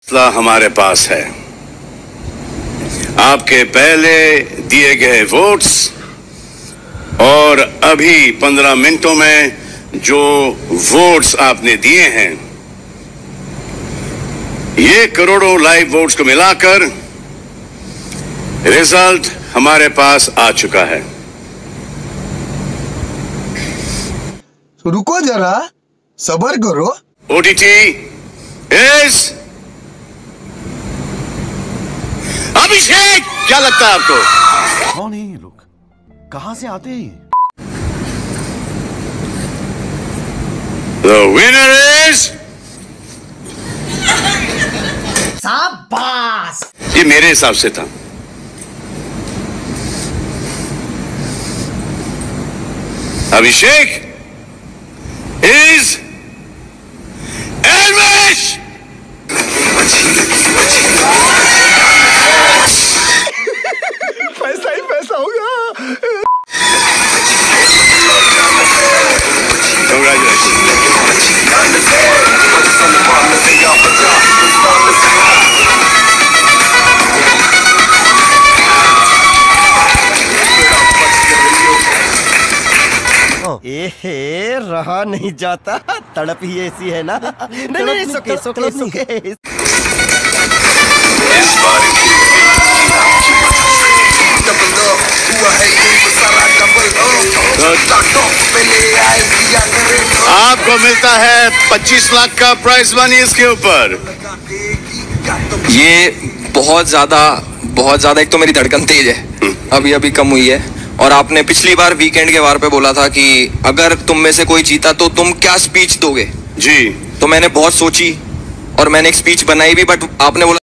फैसला हमारे पास है। आपके पहले दिए गए वोट्स और अभी 15 मिनटों में जो वोट्स आपने दिए हैं, ये करोड़ों लाइव वोट्स को मिलाकर रिजल्ट हमारे पास आ चुका है। रुको जरा, सब्र करो। OTT is Abhishek. क्या लगता है आपको? कौन है ये लोग? कहां से आते हैं ये? The winner is शाबाश। ये मेरे हिसाब से था। अभिषेक इज एल्विश। पैसा ही पैसा होगा। एहे, रहा नहीं जाता, तड़प ही ऐसी है ना। नहीं, सुके। आपको मिलता है 25 लाख का प्राइज मनी इसके ऊपर। ये बहुत ज्यादा एक तो मेरी धड़कन तेज है, अभी कम हुई है। और आपने पिछली बार वीकेंड के वार पे बोला था कि अगर तुम में से कोई जीता तो तुम क्या स्पीच दोगे। जी, तो मैंने बहुत सोची और मैंने एक स्पीच बनाई भी, बट आपने बोला